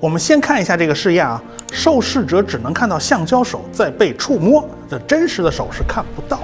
我们先看一下这个试验啊，受试者只能看到橡胶手在被触摸，这真实的手是看不到的。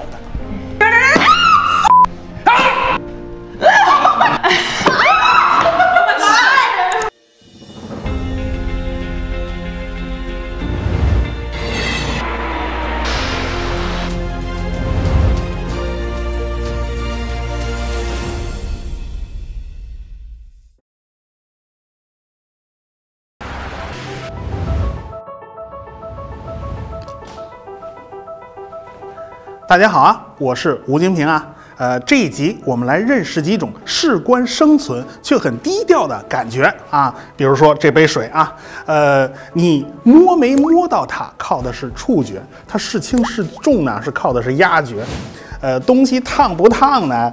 大家好啊，我是吴金平啊。这一集我们来认识几种事关生存却很低调的感觉啊。比如说这杯水啊，你摸没摸到它，靠的是触觉；它是轻是重呢，是靠的是压觉。东西烫不烫呢？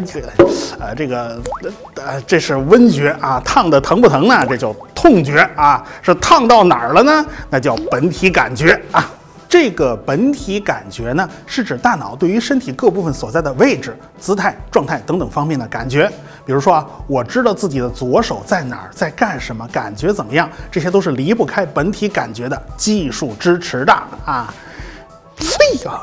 这是温觉啊。烫的疼不疼呢？这叫痛觉啊。是烫到哪儿了呢？那叫本体感觉啊。这个本体感觉呢，是指大脑对于身体各部分所在的位置、姿态、状态等等方面的感觉。比如说啊，我知道自己的左手在哪儿，在干什么，感觉怎么样，这些都是离不开本体感觉的技术支持的啊。嘿呀，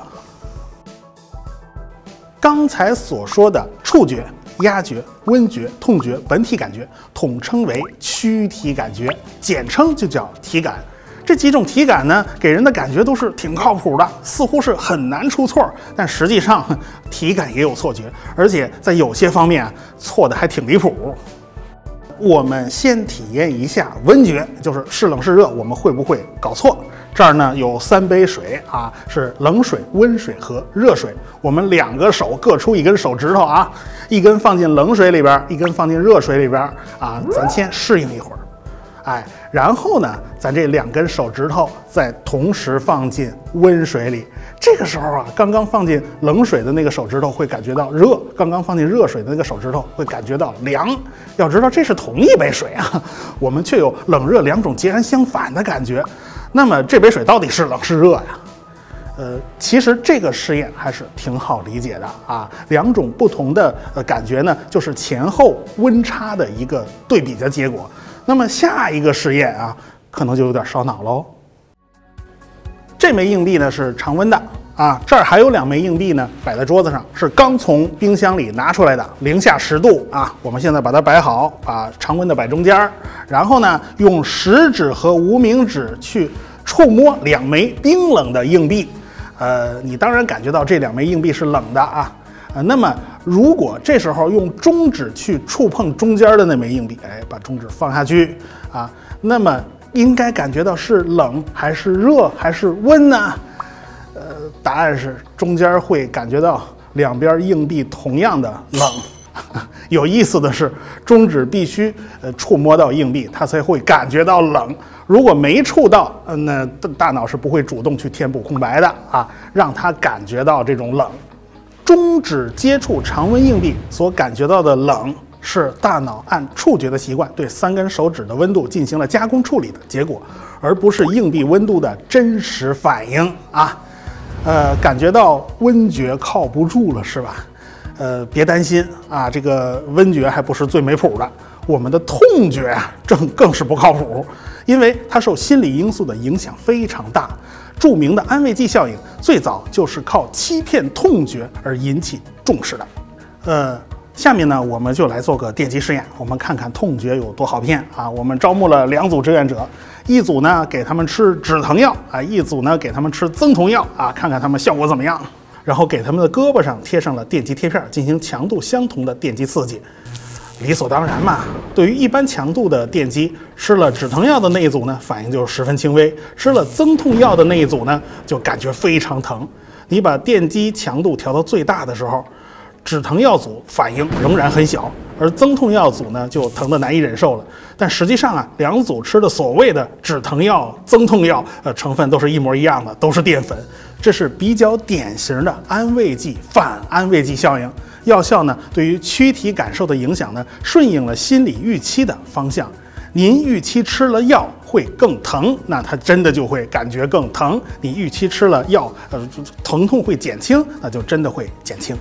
刚才所说的触觉、压觉、温觉、痛觉、本体感觉，统称为躯体感觉，简称就叫体感。这几种体感呢，给人的感觉都是挺靠谱的，似乎是很难出错，但实际上体感也有错觉，而且在有些方面错的还挺离谱。我们先体验一下温觉，就是是冷是热，我们会不会搞错？这儿呢有3杯水啊，是冷水、温水和热水。我们2个手各出1根手指头啊，一根放进冷水里边，一根放进热水里边啊，咱先适应一会儿。然后呢，咱这2根手指头再同时放进温水里。这个时候啊，刚刚放进冷水的那个手指头会感觉到热，刚刚放进热水的那个手指头会感觉到凉。要知道这是同一杯水啊，我们却有冷热2种截然相反的感觉。那么这杯水到底是冷是热呀？其实这个试验还是挺好理解的啊。2种不同的感觉呢，就是前后温差的一个对比的结果。那么下一个试验啊，可能就有点烧脑喽。这枚硬币呢是常温的啊，这儿还有2枚硬币呢，摆在桌子上，是刚从冰箱里拿出来的，零下10度啊。我们现在把它摆好，把常温的摆中间，然后呢，用食指和无名指去触摸2枚冰冷的硬币。你当然感觉到这2枚硬币是冷的啊。那么如果这时候用中指去触碰中间的那枚硬币，把中指放下去啊，那么应该感觉到是冷还是热还是温呢？答案是中间会感觉到2边硬币同样的冷。有意思的是，中指必须触摸到硬币，它才会感觉到冷。如果没触到，那大脑是不会主动去填补空白的啊，让它感觉到这种冷。中指接触常温硬币所感觉到的冷，是大脑按触觉的习惯对3根手指的温度进行了加工处理的结果，而不是硬币温度的真实反应啊。感觉到温觉靠不住了是吧？别担心啊，这个温觉还不是最没谱的，我们的痛觉啊，更是不靠谱，因为它受心理因素的影响非常大。著名的安慰剂效应最早就是靠欺骗痛觉而引起重视的。下面呢，我们就来做个电击试验，我们看看痛觉有多好骗啊！我们招募了2组志愿者，一组呢给他们吃止疼药啊，一组呢给他们吃增痛药啊，看看他们效果怎么样。然后给他们的胳膊上贴上了电击贴片，进行强度相同的电击刺激。理所当然嘛，对于一般强度的电击，吃了止疼药的那一组呢，反应就十分轻微；吃了增痛药的那一组呢，就感觉非常疼。你把电击强度调到最大的时候，止疼药组反应仍然很小，而增痛药组呢就疼得难以忍受了。但实际上啊，2组吃的所谓的止疼药、增痛药，成分都是一模一样的，都是淀粉。这是比较典型的安慰剂反安慰剂效应。药效呢，对于躯体感受的影响呢，顺应了心理预期的方向。您预期吃了药会更疼，那它真的就会感觉更疼；你预期吃了药，疼痛会减轻，那就真的会减轻。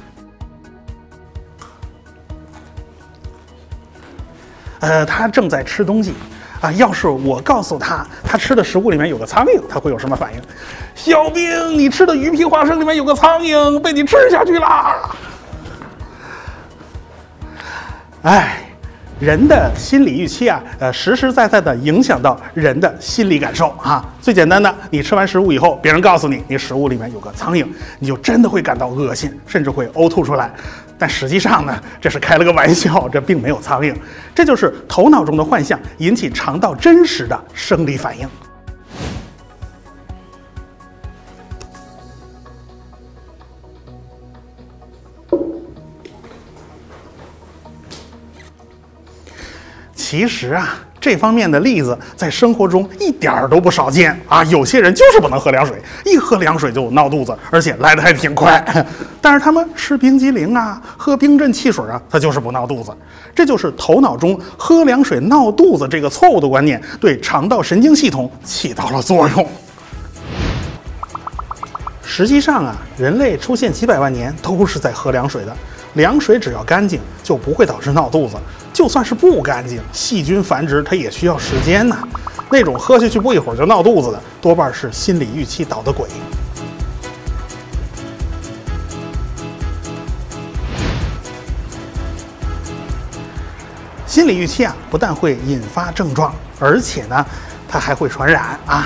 他正在吃东西， 啊，要是我告诉他，他吃的食物里面有个苍蝇，他会有什么反应？小兵，你吃的鱼皮花生里面有个苍蝇，被你吃下去啦！哎，人的心理预期啊，实实在在的影响到人的心理感受啊。最简单的，你吃完食物以后，别人告诉你，你食物里面有个苍蝇，你就真的会感到恶心，甚至会呕吐出来。但实际上呢，这是开了个玩笑，这并没有苍蝇，这就是头脑中的幻象引起肠道真实的生理反应。其实啊，这方面的例子在生活中一点儿都不少见啊。有些人就是不能喝凉水，一喝凉水就闹肚子，而且来得还挺快。但是他们吃冰激凌啊，喝冰镇汽水啊，他就是不闹肚子。这就是头脑中喝凉水闹肚子这个错误的观念对肠道神经系统起到了作用。实际上啊，人类出现几百万年都是在喝凉水的。凉水只要干净，就不会导致闹肚子。就算是不干净，细菌繁殖它也需要时间呐。那种喝下去不一会儿就闹肚子的，多半是心理预期捣的鬼。心理预期啊，不但会引发症状，而且呢，它还会传染啊。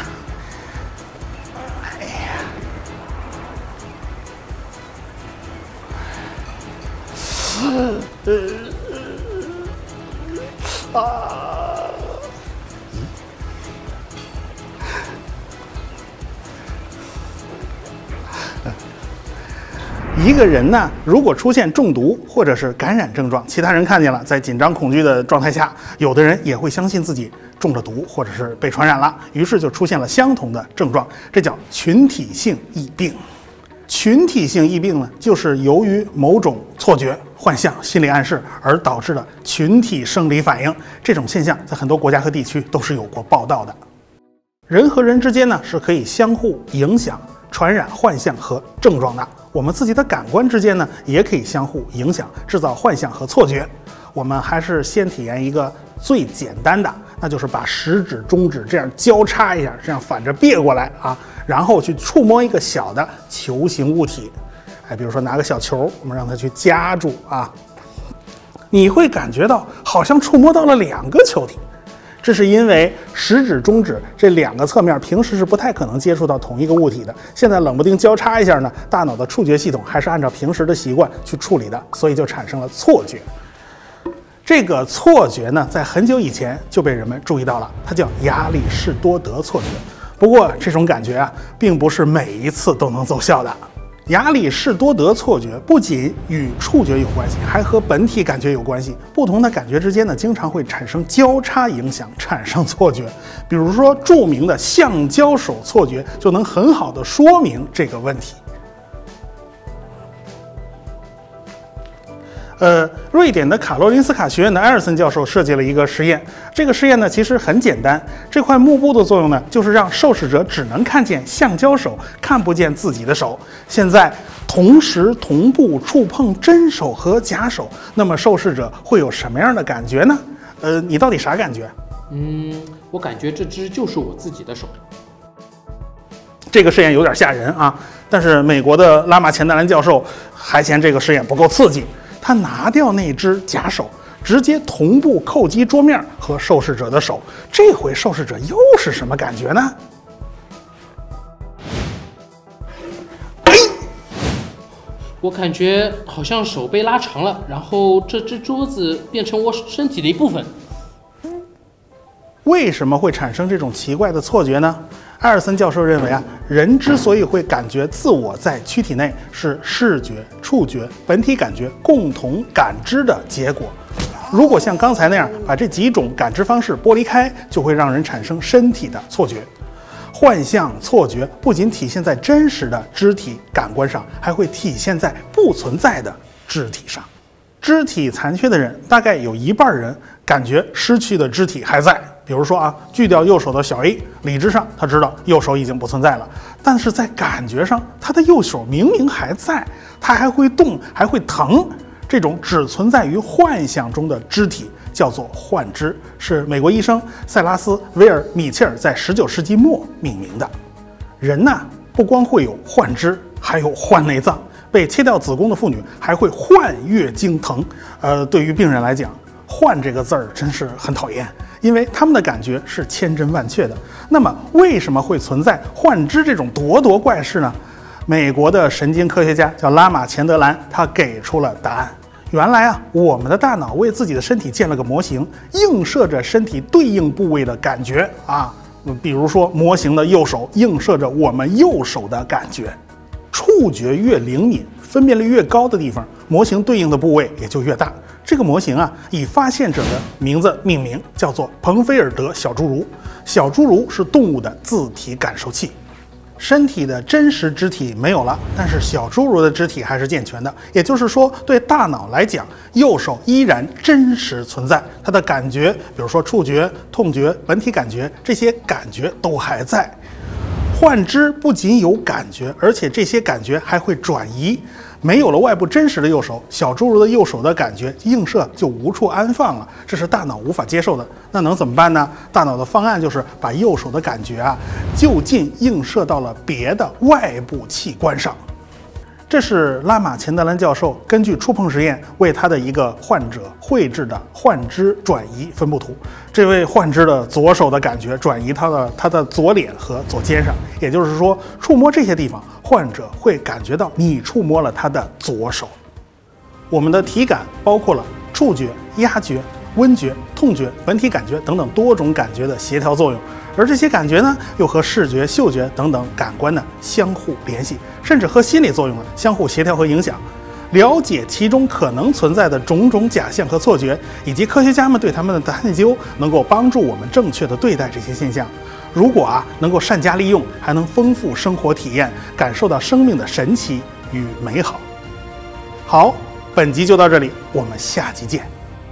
一个人呢，如果出现中毒或者是感染症状，其他人看见了，在紧张恐惧的状态下，有的人也会相信自己中了毒或者是被传染了，于是就出现了相同的症状，这叫群体性疫病。群体性疫病呢，就是由于某种错觉、幻象、心理暗示而导致的群体生理反应。这种现象在很多国家和地区都是有过报道的。人和人之间呢，是可以相互影响、传染幻象和症状的。我们自己的感官之间呢，也可以相互影响，制造幻象和错觉。我们还是先体验一个最简单的，那就是把食指、中指这样交叉一下，这样反着别过来啊，然后去触摸一个小的球形物体，比如说拿个小球，我们让它去夹住啊，你会感觉到好像触摸到了两个球体。这是因为食指、中指这两个侧面平时是不太可能接触到同一个物体的，现在冷不丁交叉一下呢，大脑的触觉系统还是按照平时的习惯去处理的，所以就产生了错觉。这个错觉呢，在很久以前就被人们注意到了，它叫亚里士多德错觉。不过这种感觉啊，并不是每一次都能奏效的。亚里士多德错觉不仅与触觉有关系，还和本体感觉有关系。不同的感觉之间呢，经常会产生交叉影响，产生错觉。比如说著名的橡胶手错觉，就能很好的说明这个问题。瑞典的卡罗林斯卡学院的埃尔森教授设计了一个实验。这个实验呢，其实很简单。这块幕布的作用呢，就是让受试者只能看见橡胶手，看不见自己的手。现在同时同步触碰真手和假手，那么受试者会有什么样的感觉呢？你到底啥感觉？ 我感觉这只就是我自己的手。 这个实验有点吓人啊，但是美国的拉马钱德兰教授还嫌这个实验不够刺激。他拿掉那只假手，直接同步叩击桌面和受试者的手，这回受试者又是什么感觉呢？ 我感觉好像手被拉长了，然后这只桌子变成我身体的一部分。 为什么会产生这种奇怪的错觉呢？埃尔森教授认为啊，人之所以会感觉自我在躯体内，是视觉、触觉、本体感觉共同感知的结果。如果像刚才那样把这几种感知方式剥离开，就会让人产生身体的错觉。幻象、错觉不仅体现在真实的肢体感官上，还会体现在不存在的肢体上。肢体残缺的人，大概有一半人感觉失去的肢体还在。比如说啊，锯掉右手的小 A， 理智上他知道右手已经不存在了，但是在感觉上，他的右手明明还在，他还会动，还会疼。这种只存在于幻想中的肢体， 叫做幻肢，是美国医生塞拉斯·威尔米切尔在19世纪末命名的。人呢，不光会有幻肢，还有幻内脏。被切掉子宫的妇女还会幻月经疼。对于病人来讲，幻这个字儿真是很讨厌，因为他们的感觉是千真万确的。那么，为什么会存在幻肢这种咄咄怪事呢？美国的神经科学家叫拉玛钱德兰，他给出了答案。原来啊，我们的大脑为自己的身体建了个模型，映射着身体对应部位的感觉啊。比如说，模型的右手映射着我们右手的感觉。触觉越灵敏，分辨率越高的地方，模型对应的部位也就越大。这个模型啊，以发现者的名字命名，叫做彭菲尔德小侏儒。小侏儒是动物的自体感受器。身体的真实肢体没有了，但是小侏儒的肢体还是健全的。也就是说，对大脑来讲，右手依然真实存在，它的感觉，比如说触觉、痛觉、本体感觉，这些感觉都还在。幻肢不仅有感觉，而且这些感觉还会转移。没有了外部真实的右手，小侏儒的右手的感觉映射就无处安放了，这是大脑无法接受的。那能怎么办呢？大脑的方案就是把右手的感觉就近映射到了别的外部器官上。这是拉玛钱德兰教授根据触碰实验为他的一个患者绘制的幻肢转移分布图。这位患肢的左手的感觉转移他的左脸和左肩上，也就是说，触摸这些地方，患者会感觉到你触摸了他的左手。我们的体感包括了触觉、压觉、温觉、痛觉、本体感觉等等多种感觉的协调作用，而这些感觉呢，又和视觉、嗅觉等等感官呢相互联系，甚至和心理作用呢相互协调和影响。了解其中可能存在的种种假象和错觉，以及科学家们对他们的探究，能够帮助我们正确的对待这些现象。如果能够善加利用，还能丰富生活体验，感受到生命的神奇与美好。好，本集就到这里，我们下集见。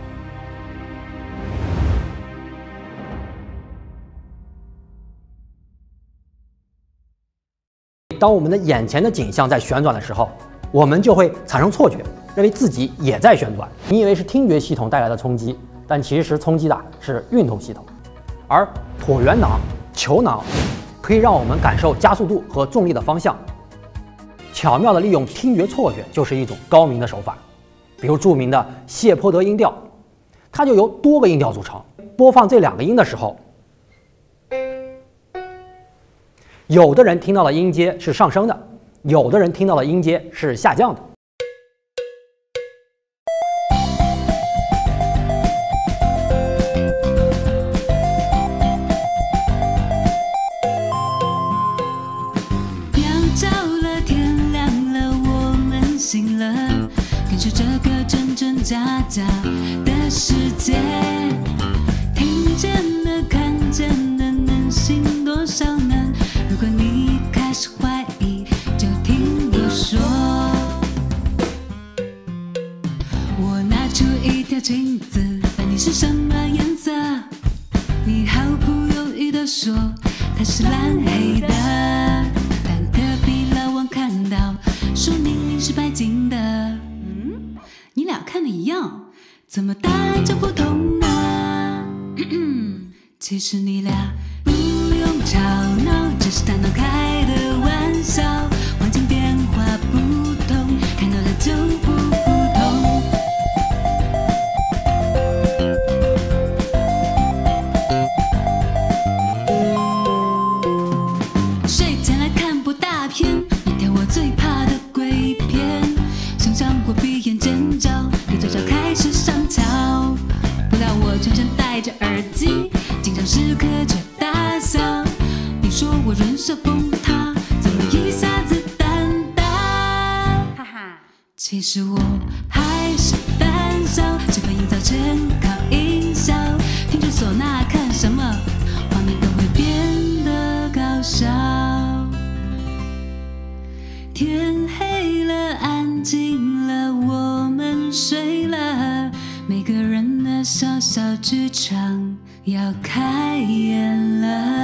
当我们的眼前的景象在旋转的时候，我们就会产生错觉，认为自己也在旋转。你以为是听觉系统带来的冲击，但其实冲击的是运动系统。而椭圆囊、球囊可以让我们感受加速度和重力的方向。巧妙地利用听觉错觉就是一种高明的手法。比如著名的谢泼德音调，它就由多个音调组成。播放这2个音的时候，有的人听到的音阶是上升的，有的人听到的音阶是下降的。 鸟叫了，天亮了，我们醒了，感受这个真真假假的世界。听见的，看见的，能信多少呢？如果你开始怀疑，就听我说。我拿出一条裙子，问你是什么颜色？你毫不犹豫地说它是蓝黑的。但隔壁老王看到，说明明是白金的。你俩看的一样，怎么答案就不同呢？其实你俩不用吵闹，只是大脑开的玩笑。环境变化不同，看到的就不同。睡前来看部大片，一条我最怕的鬼片。想象过闭眼尖叫，你嘴角开始上翘。不料我全身戴着耳机，紧张时刻却大笑。你说我人设崩塌，怎么一下子胆大？哈哈，其实我还是胆小，气氛营造全靠音效。听着唢呐看什么，画面都会变得搞笑。天黑了，安静了，我们睡了，每个人的小小剧场要开演了。